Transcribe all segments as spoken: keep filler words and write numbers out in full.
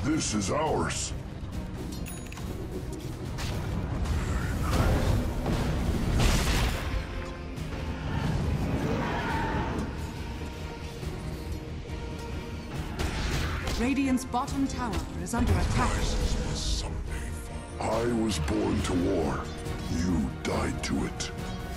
This is ours. Radiant's bottom tower is under attack. I was born to war. You died to it.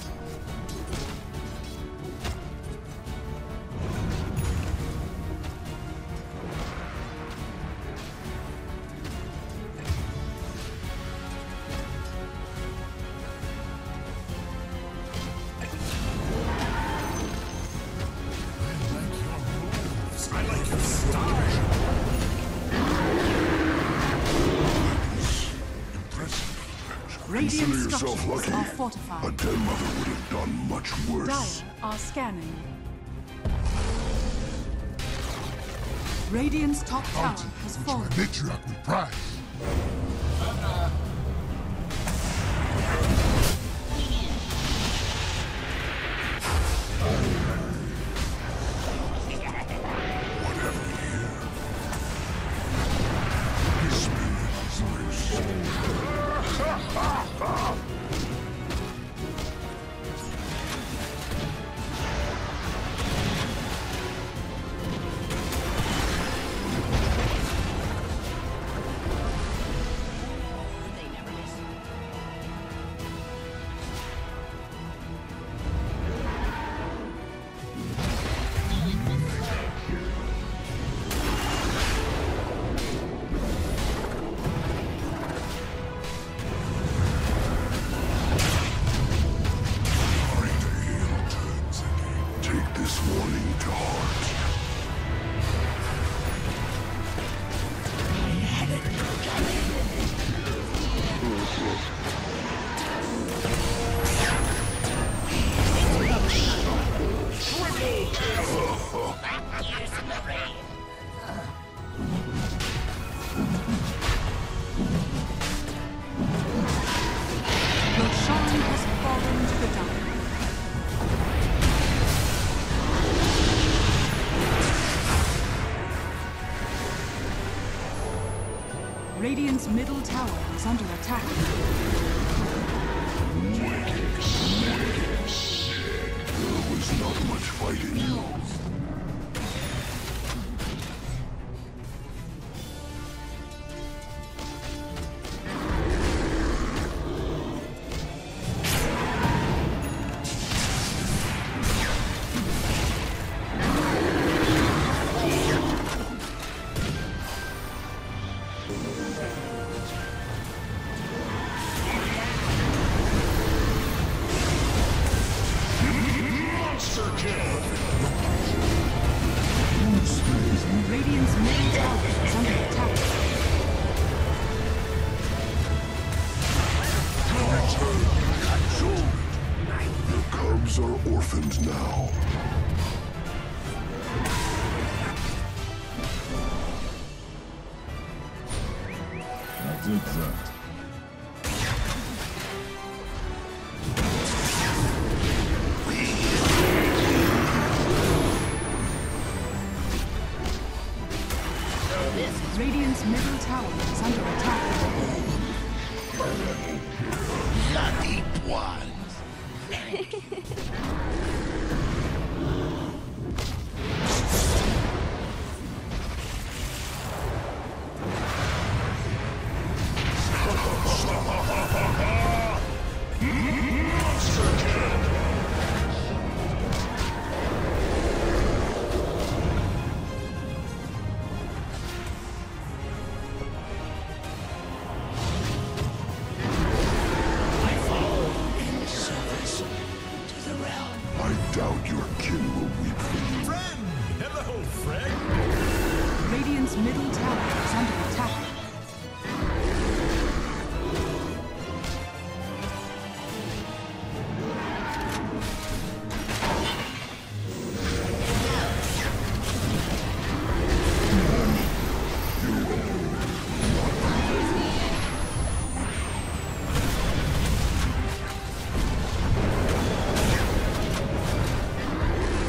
Radiant Consider yourself structures lucky. are fortified. A dead mother would have done much worse. Dire are scanning. Radiant's top tower has fallen. Matriarch with pride. Radiant's middle tower is under attack. There was not much fight in you. Radiant's middle tower is under attack. The cubs are orphaned now. I did that. Radiant's middle tower is under attack. Lucky ones. I doubt your kin will weep for you. Friend! Hello, friend! Radiant's middle tower is under attack.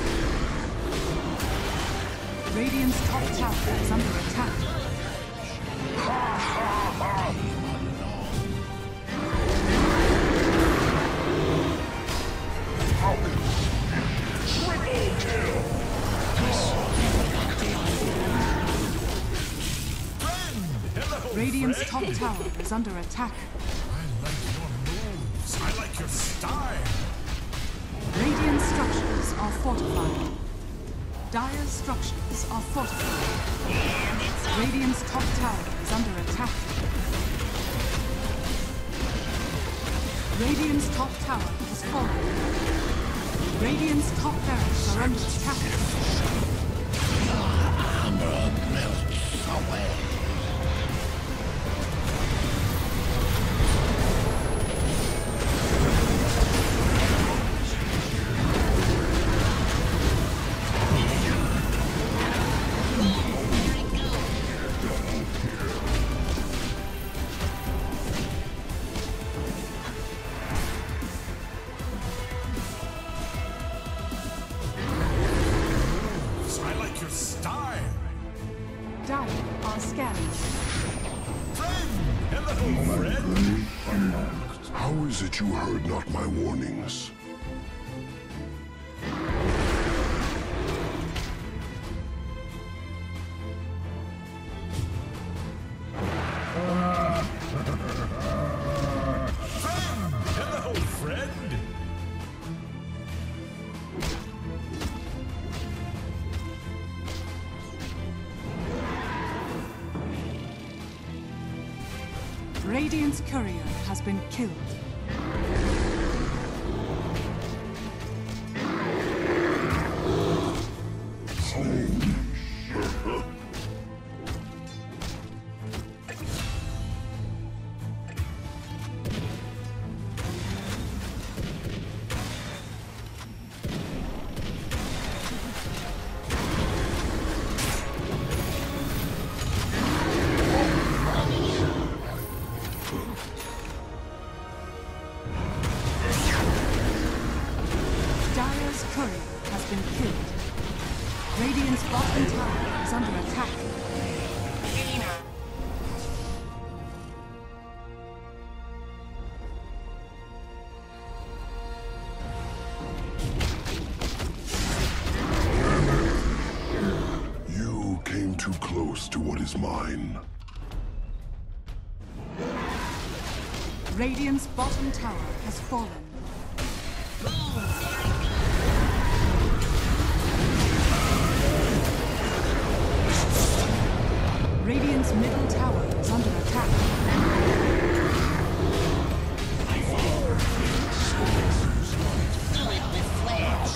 Radiant's top tower is under attack. top tower is under attack. I like your moves. I like your style. Radiant structures are fortified. Dire's structures are fortified. Radiant's top tower is under attack. Radiant's top tower has fallen. Radiant's top barracks are under attack. Armor melts away. How is it you heard not my warnings? Hello, friend. Radiant's courier has been killed. To what is mine. Radiant's bottom tower has fallen. Radiant's middle tower is under attack. Do it with flash.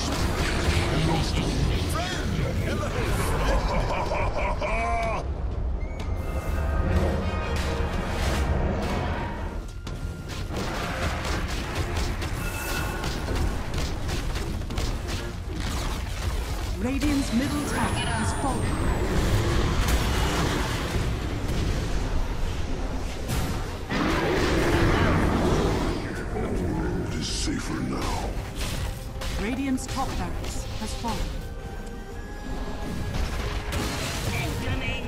Radiant's middle tower has fallen. It is safer now. Radiant's top barracks has fallen. Incoming.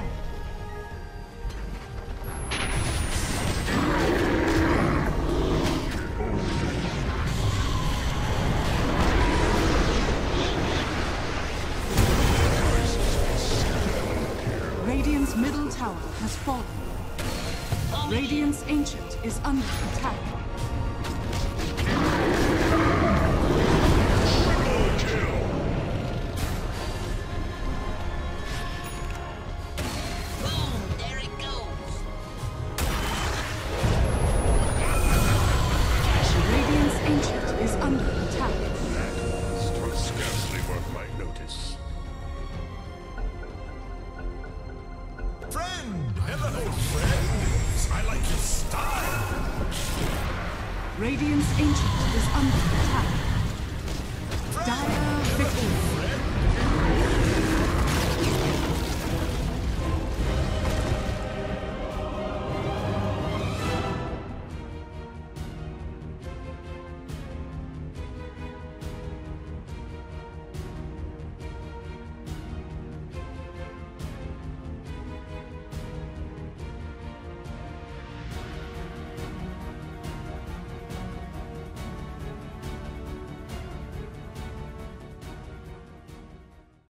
Radiant's middle tower has fallen. Radiant's ancient is under attack.